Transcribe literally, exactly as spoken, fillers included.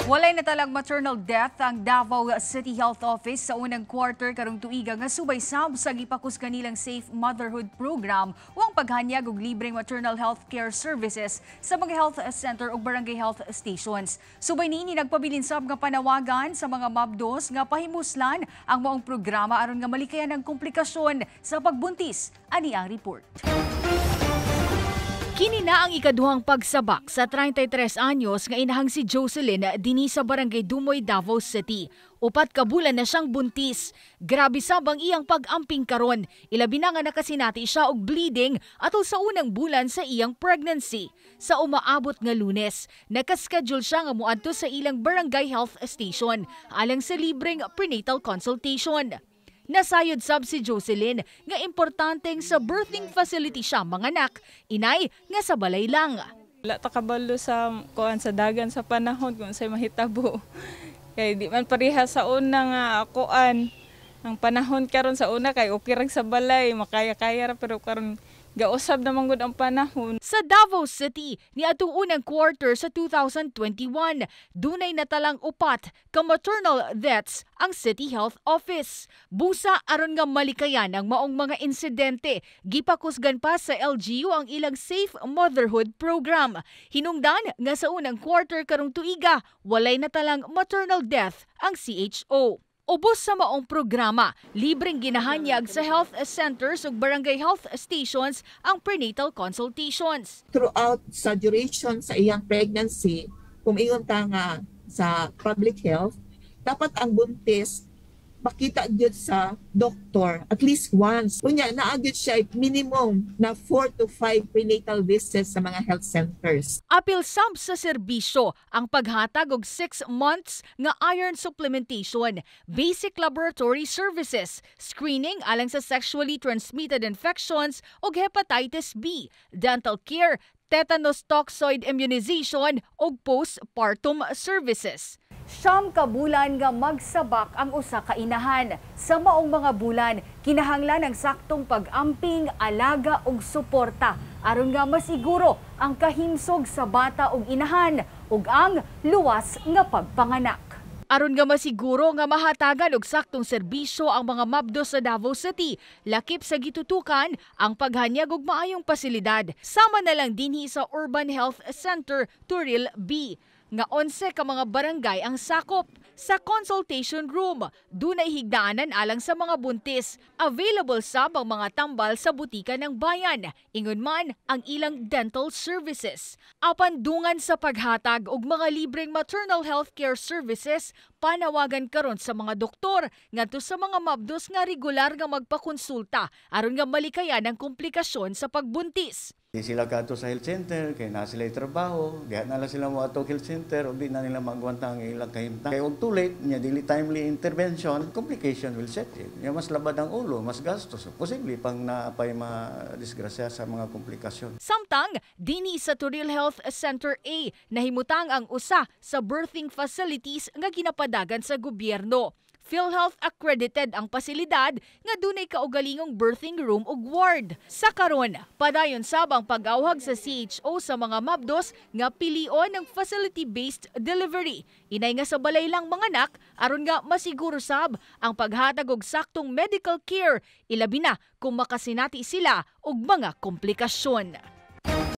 Walay natalang maternal death ang Davao City Health Office sa unang quarter karong tuiga nga subay sab sa gipahingusgan nilang Safe Motherhood Program o ang paghanyag og libreng maternal health care services sa mga health center ug barangay health stations. Subay niini nagpabilin sab nga panawagan sa mga mabdos nga pahimuslan ang maong programa aron nga malikayan ang komplikasyon sa pagbuntis. Ani ang report. Kini na ang ikaduhang pagsabak sa thirty-three anyos nga inahang si Jocelyn dinhi sa barangay Dumoy, Davao City. Upat ka bulan na siyang buntis. Grabe sab ang iyang pag-amping karon. Ilabi na nga nakasinati siya og bleeding atol sa unang bulan sa iyang pregnancy. Sa umaabot nga Lunes, nakaschedule siya nga moadto sa ilang barangay health station alang sa libreng prenatal consultation. Nasayod sab si Jocelyn nga importanteng sa birthing facility siya manganak, inay nga sa balay lang. Wala ta kabalo sa kuan sa dagan sa panahon kung say mahitabo. Kay di man pareha sa una nga kuan. Ang panahon karon sa una kay okay ra sa balay, makaya-kaya ra pero karon gausab naman gud ang panahon. Sa Davao City, niadtong unang quarter sa two thousand twenty-one, dunay natalang upat ka maternal deaths ang City Health Office. Busa aron nga malikayan ang maong mga insidente, gipahingusgan pa sa L G U ang ilang Safe Motherhood Program. Hinungdan nga sa unang quarter karong tuiga, walay natalang maternal death ang C H O. Ubos sa maong programa, libreng ginahanyag sa health centers ug barangay health stations ang prenatal consultations. Throughout sa duration sa iyang pregnancy, kung iyon ta nga sa public health, dapat ang buntis makita gyud sa doktor at least once. Kunya naagid siya minimum na four to five prenatal visits sa mga health centers. Apil sab sa serbisyo ang paghatag og six months nga iron supplementation, basic laboratory services, screening alang sa sexually transmitted infections ug hepatitis B, dental care, tetanus toxoid immunization ug postpartum services. Siyam ka bulan nga magsabak ang usa ka inahan. Sa maong mga bulan, kinahanglan ang saktong pag-amping, alaga ug suporta aron nga masiguro ang kahimsog sa bata ug inahan ug ang luwas nga pagpanganak. Aron nga masiguro nga mahatagan og saktong serbisyo ang mga mabdos sa Davao City, lakip sa gitutukan ang paghanyag og maayong pasilidad. Sama na lang dinhi sa Urban Health Center Turil B. Nga onse ka mga barangay ang sakop. Sa consultation room, dunay higdaanan alang sa mga buntis. Available sab ang mga tambal sa butika ng bayan. Ingon man ang ilang dental services. Apan dungan sa paghatag og mga libreng maternal health care services, panawagan karon sa mga doktor ngadto sa mga mabdos nga regular nga magpakonsulta aron nga malikayan ang komplikasyon sa pagbuntis. Di sila kadto sa health center, kaya na sila trabaho, diha na lang sila mo ato health center, o di na nila magwanta ang ilang kahimtang. Kaya og too late, niya dili timely intervention, complication will set in. Niya mas labad ang ulo, mas gastos. Posible pang naapay ma-disgrasya sa mga komplikasyon. Samtang, dinhi sa Turil Health Center A, nahimutang ang usa sa birthing facilities nga ginapadagan sa gobyerno. PhilHealth accredited ang pasilidad nga dunay kaugalingong birthing room ug ward. Sa karon, padayon sab ang pag-awhag sa C H O sa mga mabdos nga pilion ng facility-based delivery. Inay nga sa balay lang manganak aron nga masiguro sab ang paghatag og saktong medical care, ilabi na kung makasinati sila og mga komplikasyon.